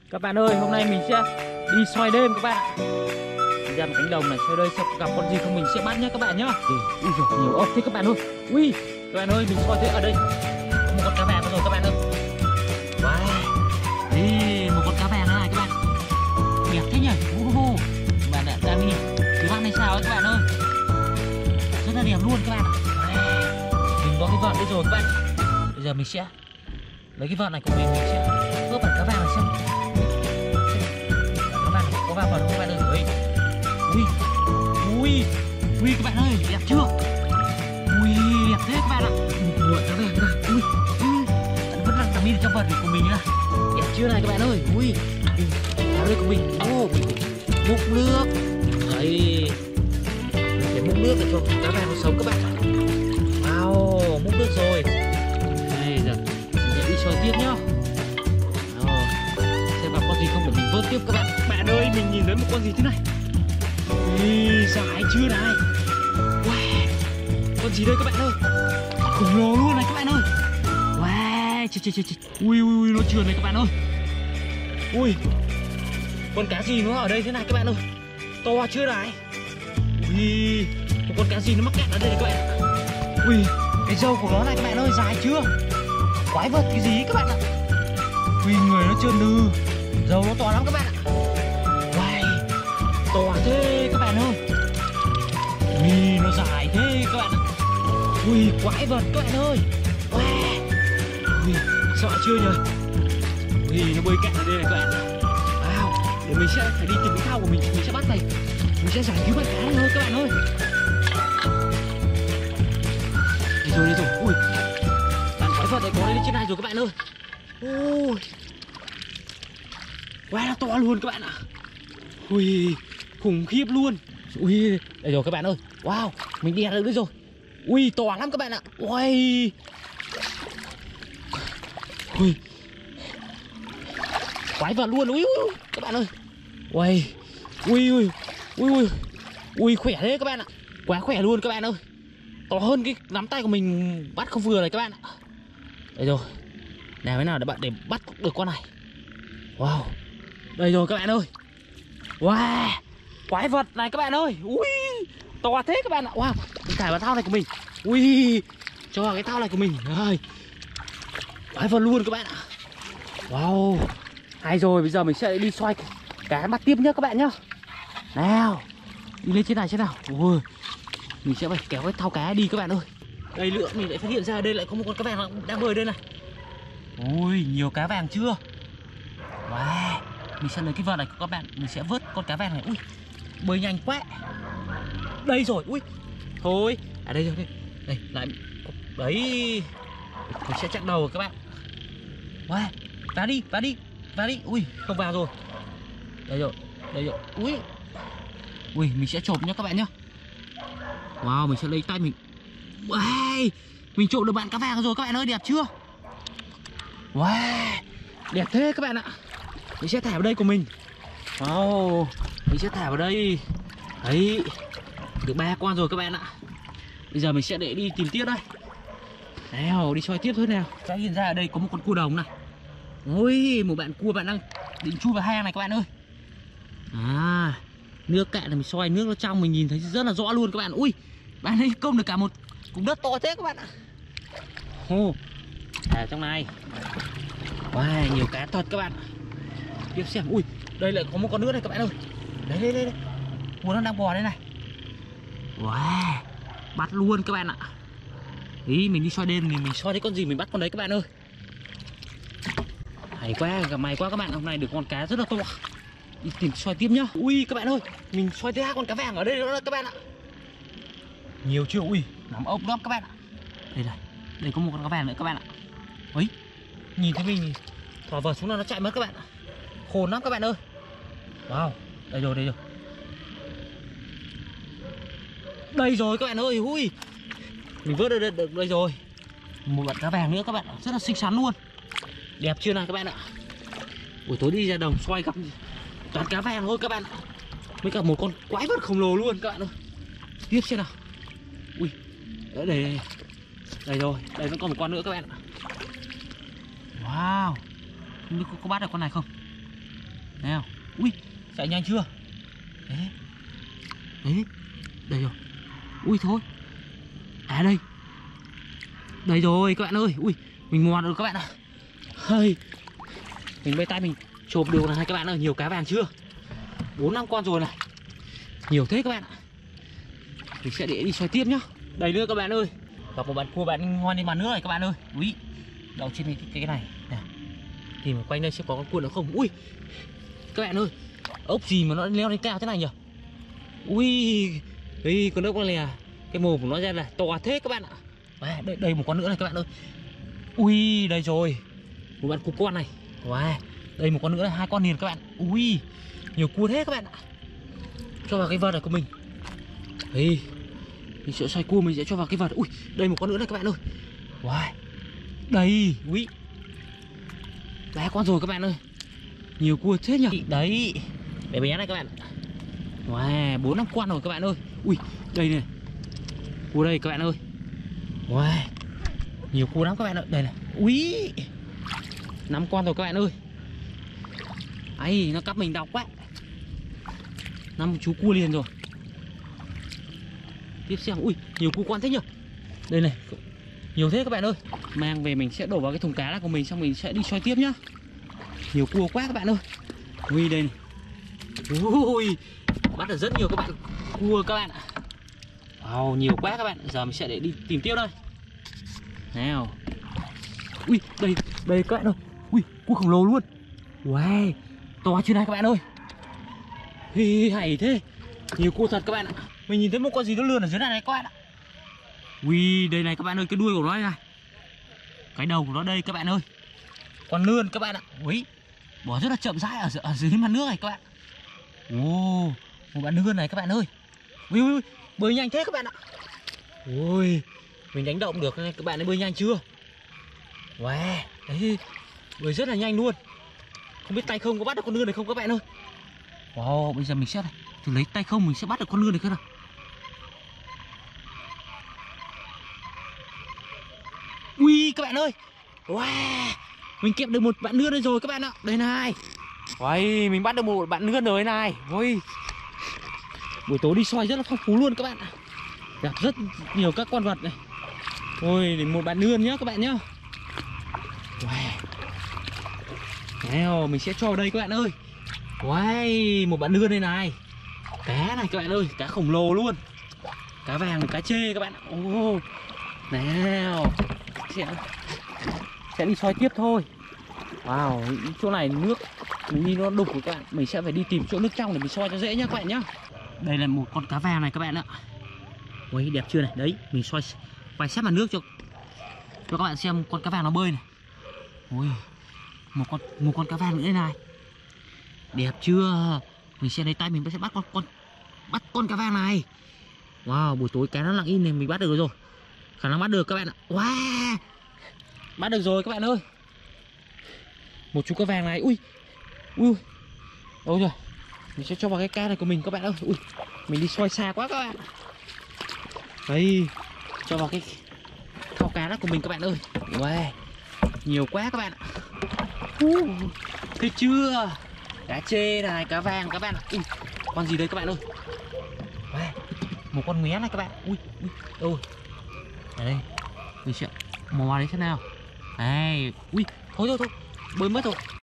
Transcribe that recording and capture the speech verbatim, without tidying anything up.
Các bạn ơi, hôm nay mình sẽ đi xoay đêm các bạn ạ. Ra một cánh đồng này, xoay đây xem gặp con gì không mình sẽ bắt nhé các bạn nhá. Ui giời, nhiều ốc thế các bạn ơi. Ui, các bạn ơi, mình xoay thế ở đây có một con cá vàng rồi các bạn ơi. Wow, đi một con cá vàng này các bạn. Đẹp thế nhỉ. Uh, các bạn ạ, đang đi cái vạt này sao ấy các bạn ơi. Rất là đẹp luôn các bạn ạ. Mình có cái vợt đây rồi các bạn. Bây giờ mình sẽ lấy cái vợt này của mình, mình sẽ vớt bản cá vàng này xem. Cá vàng có vào vợt không các bạn ơi. Đấy. Ui, ui, ui các bạn ơi, đẹp chưa? Ui, đẹp thế các bạn ạ. Một cá vàng các bạn. Ui, ui, bạn vẫn đang tầm đi trong vợt của mình nữa. Đẹp chưa này các bạn ơi. Ui, cá đây của mình. Ô, oh, mình múc nước. Đấy, để múc nước để cho cá vàng nó sống các bạn. Wow, múc nước rồi. Đây giờ mình sẽ đi xoay tiếp nhá. Rồi, xem vào con gì không để mình vớt tiếp các bạn. Bạn ơi, mình nhìn thấy một con gì thế này. Ui, dài chưa này. Wow, con gì đây các bạn ơi. Khổng lồ luôn này các bạn ơi. Wow, chết chết chết chết. Ui ui ui, nó trườn này các bạn ơi. Ui, con cá gì nó ở đây thế này các bạn ơi. To chưa này. Ui, một con cá gì nó mắc kẹt ở đây này các bạn. Ui, cái râu của nó này các bạn ơi, dài chưa. Quái vật cái gì các bạn ạ. Ui, người nó trơn lư, râu nó to lắm các bạn ạ. Wow, to thế các bạn ơi. Ui, nó dài thế các bạn ạ. Ui, quái vật các bạn ơi. Wow, ui, sợ chưa nhỉ. Ui, nó bơi kẹt ở đây này các bạn. Wow, để mình sẽ phải đi tìm cái thao của mình, mình sẽ bắt này. Mình sẽ giải cứu con cá này thôi các bạn ơi. Đây rồi, đây rồi. Ui, bạn quái vật này có lên trên này rồi các bạn ơi. Ui, quá là to luôn các bạn ạ. Ui, khủng khiếp luôn. Ui, đây rồi các bạn ơi. Wow, mình đi được đấy rồi. Ui, to lắm các bạn ạ. Ui, ui, quái vật luôn. Ui, ui, các bạn ơi. Ui, ui, ui, ui, ui, ui, khỏe thế các bạn ạ. Quá khỏe luôn các bạn ơi. To hơn cái nắm tay của mình bắt không vừa này các bạn ạ. Đây rồi. Nào thế nào để bạn để bắt được con này. Wow, đây rồi các bạn ơi. Wow, quái vật này các bạn ơi. Ui, to thế các bạn ạ. Wow, mình thải vào thao này của mình. Ui, cho vào cái thao này của mình. Rồi, quái vật luôn các bạn ạ. Wow, hay rồi, bây giờ mình sẽ đi xoay cá bắt tiếp nhá các bạn nhá. Nào, đi lên trên này xem nào. Ui, mình sẽ phải kéo cái thao cá đi các bạn ơi. Đây nữa mình lại phát hiện ra đây lại có một con cá vàng đang bơi đây này. Ui, nhiều cá vàng chưa. Wow, mình sẽ lấy cái vợt này của các bạn, mình sẽ vớt con cá vàng này. Ui, bơi nhanh quá. Đây rồi, ui, thôi, à đây rồi, đây, đây lại, đấy, mình sẽ chặn đầu rồi các bạn. Wow, vào đi, vào đi, vào đi. Ui, không vào rồi. Đây rồi, đây rồi, ui, ui, mình sẽ chộp nhá các bạn nhá. Wow, mình sẽ lấy tay mình. Wow, mình trộm được bạn cá vàng rồi các bạn ơi, đẹp chưa. Wow, đẹp thế các bạn ạ. Mình sẽ thả vào đây của mình. Wow, mình sẽ thả vào đây. Đấy, được ba con rồi các bạn ạ. Bây giờ mình sẽ để đi tìm tiếp đây. Nào, đi xoay tiếp thôi nào. Phát hiện ra ở đây có một con cua đồng này. Ôi, một bạn cua bạn đang định chui vào hang này các bạn ơi. À, nước cạn là mình xoay nước nó trong mình nhìn thấy rất là rõ luôn các bạn. Ui, bạn ấy công được cả một cục đất to thế các bạn ạ. Ồ, à trong này. Wow, nhiều cá thật các bạn. Tiếp xem. Ui, đây lại có một con nữa này các bạn ơi. Đấy, đây, đây, đây. Cua nó đang bò đây này. Wow, bắt luôn các bạn ạ. Ý, mình đi xoay đêm thì mình xoay thấy con gì mình bắt con đấy các bạn ơi. Hay quá, gặp may quá các bạn. Hôm nay được con cá rất là to. Đi tìm xoay tiếp nhá. Ui các bạn ơi, mình xoay thấy hai con cá vàng ở đây nữa các bạn ạ. Nhiều chưa. Ui, nắm ốc lắm các bạn ạ. Đây này, đây có một con cá vàng nữa các bạn ạ. Ấy, nhìn thấy mình thỏ vợt xuống là nó chạy mất các bạn ạ. Khôn lắm các bạn ơi. Wow, đây rồi, đây rồi. Đây rồi các bạn ơi. Ui, mình vớt được, được đây rồi. Một bạn cá vàng nữa các bạn ạ, rất là xinh xắn luôn. Đẹp chưa nào các bạn ạ. Buổi tối đi ra đồng xoay gặp toàn cá vàng thôi các bạn ạ. Với cả một con quái vật khổng lồ luôn các bạn ơi. Tiếp xem nào. Ui, đây, đây, đây rồi, đây vẫn còn một con nữa các bạn ạ. Wow, không biết có, có bắt được con này không. Nào, ui, chạy nhanh chưa? Đấy, đấy, đây rồi. Ui thôi, à đây, đây rồi các bạn ơi. Ui, mình mò được các bạn ạ. Hơi, mình bê tay mình chộp được này các bạn ơi. Nhiều cá vàng chưa? Bốn năm con rồi này, nhiều thế các bạn ạ. Mình sẽ để đi xoay tiếp nhá. Đây nữa các bạn ơi, gặp một bạn cua bạn ngon đi mà nữa này các bạn ơi. Ui, đậu trên cái, cái, cái này nè. Tìm quanh đây xem có con cua nữa không. Ui, các bạn ơi, ốc gì mà nó leo lên cao thế này nhỉ? Ui, đây con ốc này, cái mồm của nó ra là to thế các bạn ạ. Wow, đây, đây một con nữa này các bạn ơi. Ui, đây rồi, một bạn cua con này. Wow, đây một con nữa là hai con liền các bạn. Ui, nhiều cua thế các bạn ạ. Cho vào cái vợt này của mình. Đây, mình sẽ xoay cua, mình sẽ cho vào cái vợt. Ui, đây một con nữa này các bạn ơi. Wow, đây, ui, ba con rồi các bạn ơi. Nhiều cua thế nhỉ. Đấy, bé bé này các bạn. Wow, bốn năm con rồi các bạn ơi. Ui, đây này, cua đây các bạn ơi. Wow, nhiều cua lắm các bạn ơi. Đây này, ui, năm con rồi các bạn ơi. Ấy, nó cắp mình đọc quá. Năm chú cua liền rồi. Tiếp xem, ui, nhiều cua con thế nhỉ. Đây này, nhiều thế các bạn ơi. Mang về mình sẽ đổ vào cái thùng cá của mình, xong mình sẽ đi xoay tiếp nhá. Nhiều cua quá các bạn ơi. Ui, đây này. Ui, bắt được rất nhiều các bạn. Cua các bạn ạ. Wow, nhiều quá các bạn. Giờ mình sẽ để đi tìm tiếp đây. Nào. Ui, đây, đây các bạn ơi. Ui, cua khổng lồ luôn. Wow, to chưa này các bạn ơi. Hi, hay thế. Nhiều cua thật các bạn ạ. Mình nhìn thấy một con gì nó lươn ở dưới này này các bạn ạ. Ui, đây này các bạn ơi, cái đuôi của nó đây này. Cái đầu của nó đây các bạn ơi. Con lươn các bạn ạ. Ui, bỏ rất là chậm rãi ở, ở dưới mặt nước này các bạn. Ồ, một bạn lươn này các bạn ơi. Ui, ui, bơi nhanh thế các bạn ạ. Ui, mình đánh động được các bạn ấy, bơi nhanh chưa? Wow, đấy, bơi rất là nhanh luôn. Không biết tay không có bắt được con lươn này không các bạn ơi. Wow, bây giờ mình sẽ thử lấy tay không, mình sẽ bắt được con lươn này cơ nào. Ui các bạn ơi. Wow, mình kẹp được một bạn lươn đây rồi các bạn ạ. Đây này. Wow, mình bắt được một bạn lươn rồi này. Ui, buổi tối đi xoay rất là phong phú luôn các bạn ạ. Gặp rất nhiều các con vật này. Ôi, để một bạn lươn nhá các bạn nhá. Wow. Nào, mình sẽ cho vào đây các bạn ơi. Wow, một bạn lươn đây này. Cá này các bạn ơi, cá khổng lồ luôn. Cá vàng, cá chê các bạn ạ. Ô, nào, sẽ, sẽ đi xoay tiếp thôi. Wow, chỗ này nước mình đi nó đục của các bạn. Mình sẽ phải đi tìm chỗ nước trong để mình xoay cho dễ nhá các bạn nhá. Đây là một con cá vàng này các bạn ạ. Ui, đẹp chưa này. Đấy, mình xoay quay sát mặt nước cho cho các bạn xem con cá vàng nó bơi này. Ui, một con một con cá vàng nữa đây này. Đẹp chưa? Mình sẽ lấy tay mình sẽ bắt con con bắt con cá vàng này. Wow, buổi tối cá nó lặng im này mình bắt được rồi. Khả năng bắt được các bạn ạ. Wow, bắt được rồi các bạn ơi. Một chú cá vàng này. Ui, ui, đâu rồi? Mình sẽ cho vào cái ca này của mình các bạn ơi. Ui, mình đi xoay xa quá các bạn. Đây, cho vào cái thau cá đó của mình các bạn ơi. Wow, nhiều quá các bạn ạ. Uh, thấy chưa? Cá chê này, cá vàng các bạn ạ. Ui, con gì đây các bạn ơi? Wow, một con ngoé này các bạn. Ui, ui, đâu? Ở đây, mình sẽ mò đấy thế nào? Đây, ui, thôi thôi thôi, bơi mất rồi.